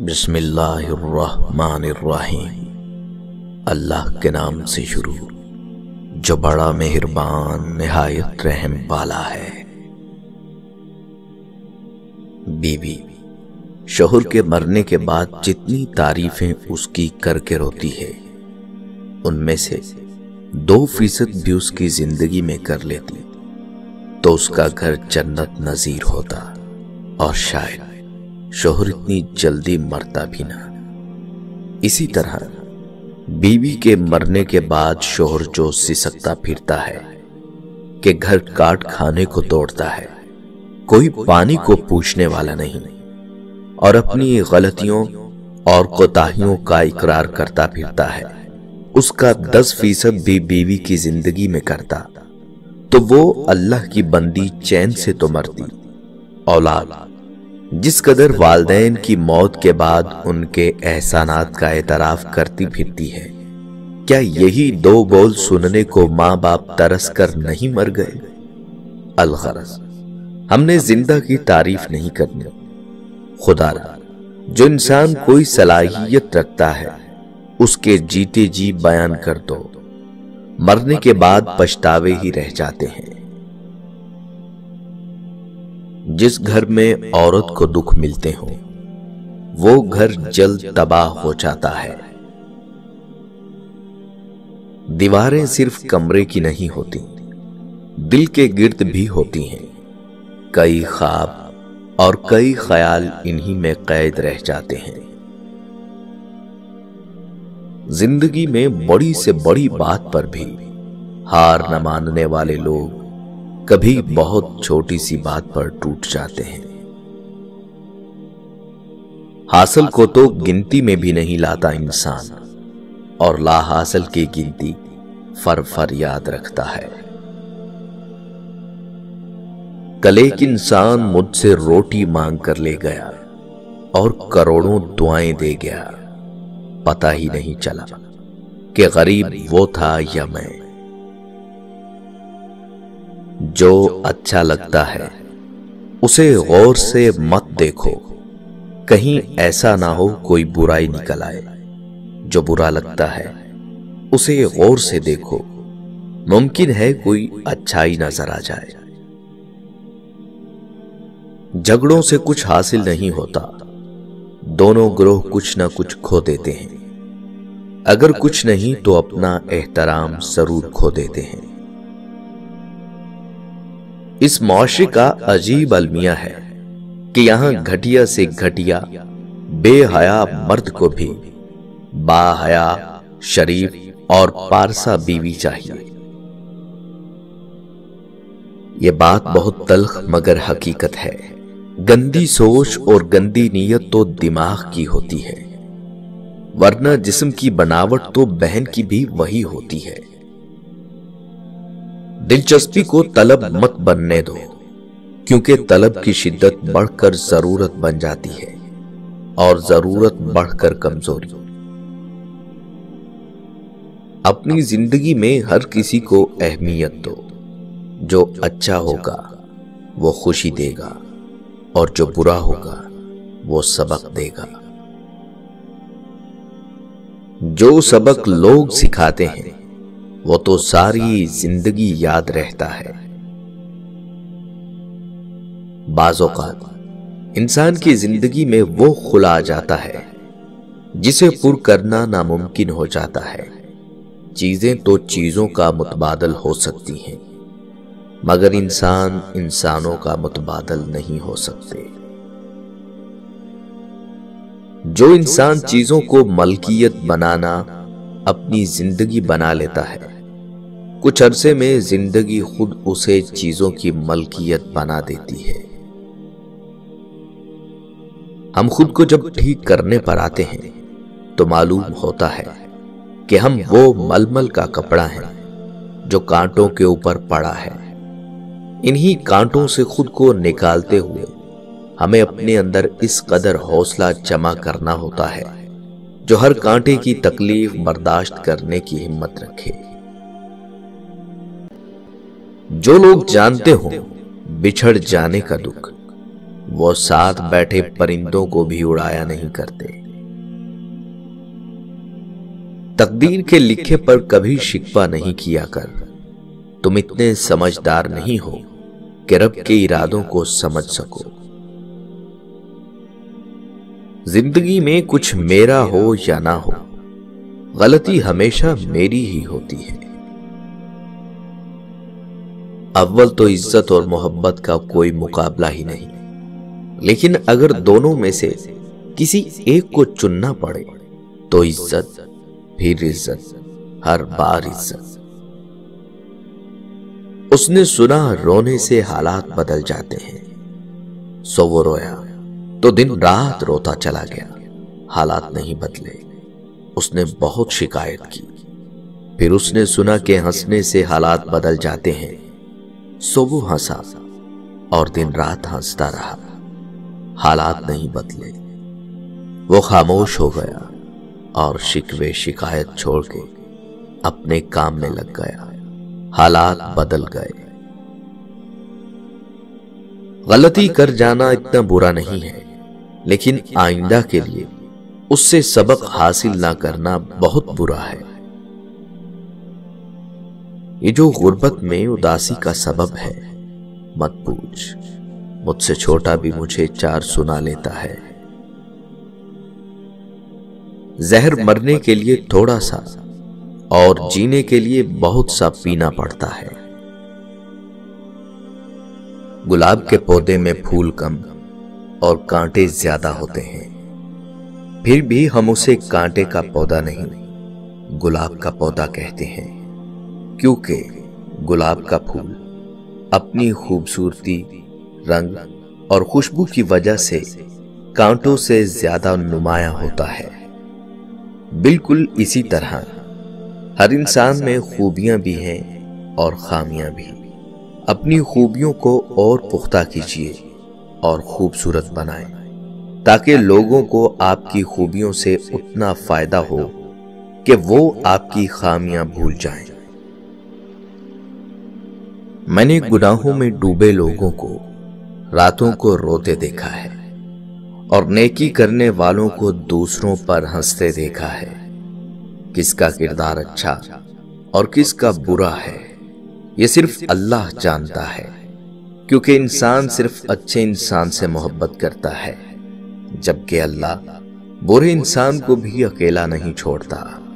بسم اللہ الرحمن الرحیم۔ اللہ کے نام سے شروع جو بڑا مہربان نہایت رحم والا ہے۔ بیوی شوہر کے مرنے کے بعد جتنی تعریفیں اس کی کر کے روتی ہے ان میں سے 2% بھی اس کی زندگی میں کر لیتی تو اس کا گھر جنت نظیر ہوتا، اور شاید شوہر اتنی جلدی مرتا بھی نہ۔ اسی طرح بیوی کے مرنے کے بعد شوہر جو سسکتا پھرتا ہے کہ گھر کاٹ کھانے کو دوڑتا ہے، کوئی پانی کو پوچھنے والا نہیں، اور اپنی غلطیوں اور کوتاہیوں کا اقرار کرتا پھرتا ہے، اس کا 10% بھی بیوی کی زندگی میں کرتا تو وہ اللہ کی بندی چین سے تو مرتی۔ اولاد جس قدر والدین کی موت کے بعد ان کے احسانات کا اعتراف کرتی پھرتی ہے، کیا یہی 2 بول سننے کو ماں باپ ترس کر نہیں مر گئے؟ الغرض ہم نے زندہ کی تعریف نہیں کرنی۔ خدا را جو انسان کوئی صلاحیت رکھتا ہے اس کے جیتے جی بیان کر دو، مرنے کے بعد پچھتاوے ہی رہ جاتے ہیں۔ جس گھر میں عورت کو دکھ ملتے ہوں وہ گھر جلد تباہ ہو جاتا ہے۔ دیواریں صرف کمرے کی نہیں ہوتی، دل کے گرد بھی ہوتی ہیں۔ کئی خواب اور کئی خیال انہی میں قید رہ جاتے ہیں۔ زندگی میں بڑی سے بڑی بات پر بھی ہار نہ ماننے والے لوگ کبھی بہت چھوٹی سی بات پر ٹوٹ جاتے ہیں۔ حاصل کو تو گنتی میں بھی نہیں لاتا انسان، اور لا حاصل کی گنتی فر یاد رکھتا ہے۔ کل ایک انسان مجھ سے روٹی مانگ کر لے گیا اور کروڑوں دعائیں دے گیا، پتہ ہی نہیں چلا کہ غریب وہ تھا یا میں۔ جو اچھا لگتا ہے اسے غور سے مت دیکھو، کہیں ایسا نہ ہو کوئی برائی نکل آئے۔ جو برا لگتا ہے اسے غور سے دیکھو، ممکن ہے کوئی اچھائی نظر آ جائے۔ جھگڑوں سے کچھ حاصل نہیں ہوتا، دونوں گروہ کچھ نہ کچھ کھو دیتے ہیں۔ اگر کچھ نہیں تو اپنا احترام ضرور کھو دیتے ہیں۔ اس معاشرے کا عجیب المیہ ہے کہ یہاں گھٹیا سے گھٹیا بے حیا مرد کو بھی با حیا شریف اور پارسا بیوی چاہیے۔ یہ بات بہت تلخ مگر حقیقت ہے۔ گندی سوچ اور گندی نیت تو دماغ کی ہوتی ہے، ورنہ جسم کی بناوٹ تو بہن کی بھی وہی ہوتی ہے۔ دلچسپی کو طلب مت بننے دو، کیونکہ طلب کی شدت بڑھ کر ضرورت بن جاتی ہے، اور ضرورت بڑھ کر کمزوری۔ اپنی زندگی میں ہر کسی کو اہمیت دو، جو اچھا ہوگا وہ خوشی دے گا، اور جو برا ہوگا وہ سبق دے گا۔ جو سبق لوگ سکھاتے ہیں وہ تو ساری زندگی یاد رہتا ہے۔ بعض اوقات انسان کی زندگی میں وہ خلا آ جاتا ہے جسے پر کرنا ناممکن ہو جاتا ہے۔ چیزیں تو چیزوں کا متبادل ہو سکتی ہیں، مگر انسان انسانوں کا متبادل نہیں ہو سکتے۔ جو انسان چیزوں کو ملکیت بنانا اپنی زندگی بنا لیتا ہے، کچھ عرصے میں زندگی خود اسے چیزوں کی ملکیت بنا دیتی ہے۔ ہم خود کو جب ٹھیک کرنے پر آتے ہیں تو معلوم ہوتا ہے کہ ہم وہ ململ کا کپڑا ہیں جو کانٹوں کے اوپر پڑا ہے۔ انہی کانٹوں سے خود کو نکالتے ہوئے ہمیں اپنے اندر اس قدر حوصلہ جمع کرنا ہوتا ہے جو ہر کانٹے کی تکلیف برداشت کرنے کی ہمت رکھے۔ جو لوگ جانتے ہوں بچھڑ جانے کا دکھ، وہ ساتھ بیٹھے پرندوں کو بھی اڑایا نہیں کرتے۔ تقدیر کے لکھے پر کبھی شکوہ نہیں کیا کر، تم اتنے سمجھدار نہیں ہو کہ رب کے ارادوں کو سمجھ سکو۔ زندگی میں کچھ میرا ہو یا نہ ہو، غلطی ہمیشہ میری ہی ہوتی ہے۔ اول تو عزت اور محبت کا کوئی مقابلہ ہی نہیں، لیکن اگر دونوں میں سے کسی ایک کو چننا پڑے تو عزت، پھر عزت، ہر بار عزت۔ اس نے سنا رونے سے حالات بدل جاتے ہیں، سو وہ رویا تو دن رات روتا چلا گیا، حالات نہیں بدلے۔ اس نے بہت شکایت کی، پھر اس نے سنا کہ ہنسنے سے حالات بدل جاتے ہیں، سو وہ ہنسا اور دن رات ہنستا رہا، حالات نہیں بدلے۔ وہ خاموش ہو گیا اور شکوے شکایت چھوڑ کے اپنے کام میں لگ گیا، حالات بدل گئے۔ غلطی کر جانا اتنا برا نہیں ہے، لیکن آئندہ کے لیے اس سے سبق حاصل نہ کرنا بہت برا ہے۔ یہ جو غربت میں اداسی کا سبب ہے، مت پوچھ، مجھ سے چھوٹا بھی مجھے 4 سنا لیتا ہے۔ زہر مرنے کے لیے تھوڑا سا اور جینے کے لیے بہت سا پینا پڑتا ہے۔ گلاب کے پودے میں پھول کم اور کانٹے زیادہ ہوتے ہیں، پھر بھی ہم اسے کانٹے کا پودا نہیں، گلاب کا پودا کہتے ہیں، کیونکہ گلاب کا پھول اپنی خوبصورتی، رنگ اور خوشبو کی وجہ سے کانٹوں سے زیادہ نمایاں ہوتا ہے۔ بالکل اسی طرح ہر انسان میں خوبیاں بھی ہیں اور خامیاں بھی۔ اپنی خوبیوں کو اور پختہ کیجیے اور خوبصورت بنائیں، تاکہ لوگوں کو آپ کی خوبیوں سے اتنا فائدہ ہو کہ وہ آپ کی خامیاں بھول جائیں۔ میں نے گناہوں میں ڈوبے لوگوں کو راتوں کو روتے دیکھا ہے، اور نیکی کرنے والوں کو دوسروں پر ہنستے دیکھا ہے۔ کس کا کردار اچھا اور کس کا برا ہے، یہ صرف اللہ جانتا ہے، کیونکہ انسان صرف اچھے انسان سے محبت کرتا ہے، جبکہ اللہ برے انسان کو بھی اکیلا نہیں چھوڑتا۔